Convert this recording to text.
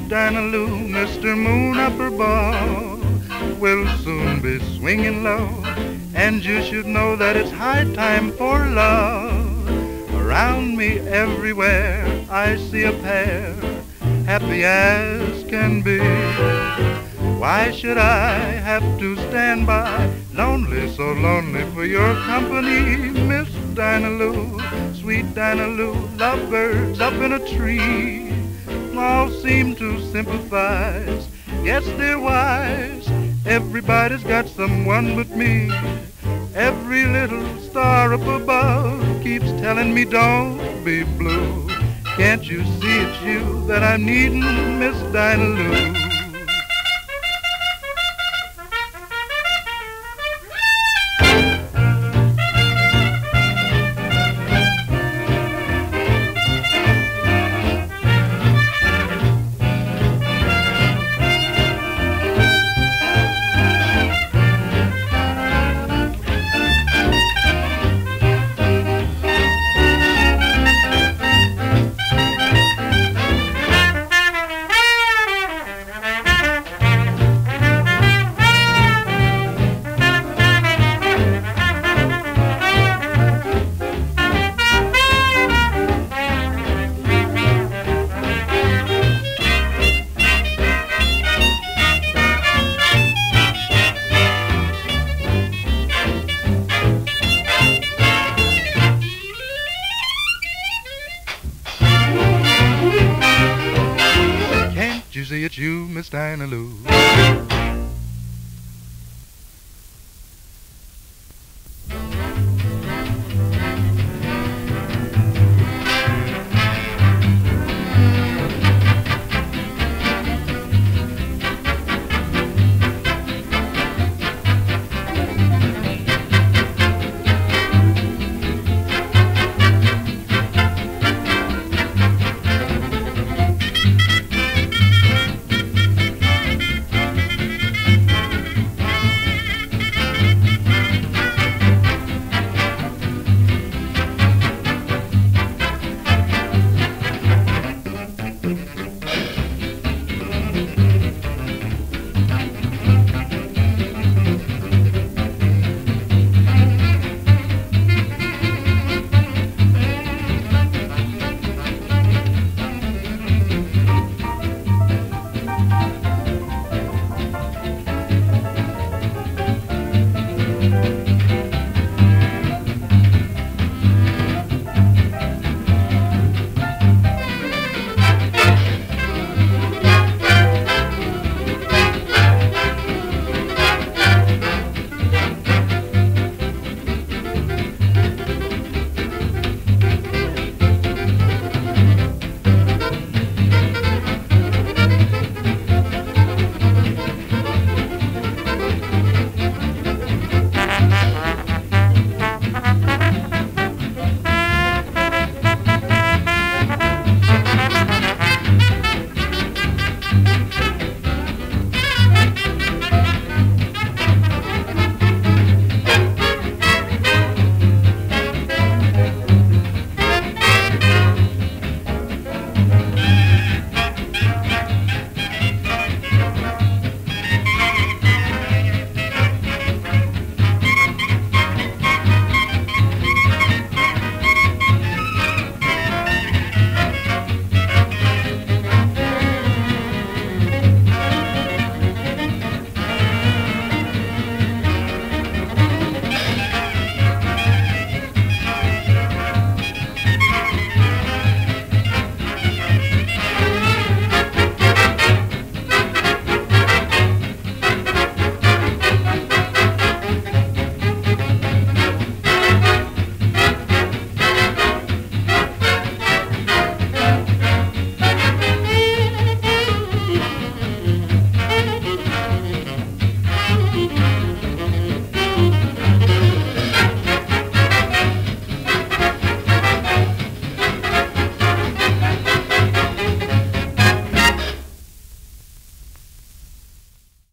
Dinah Lou, Mr. Moon Upper Ball will soon be swinging low, and you should know that it's high time for love. Around me everywhere I see a pair, happy as can be. Why should I have to stand by, lonely, so lonely for your company? Miss Dinah Lou, sweet Dinah Lou, lovebirds up in a tree all seem to sympathize. Yes, they're wise, everybody's got someone but me. Every little star up above keeps telling me don't be blue. Can't you see it's you that I'm needing, Miss Dinah Lou? You see it's you, Miss Dinah Lou.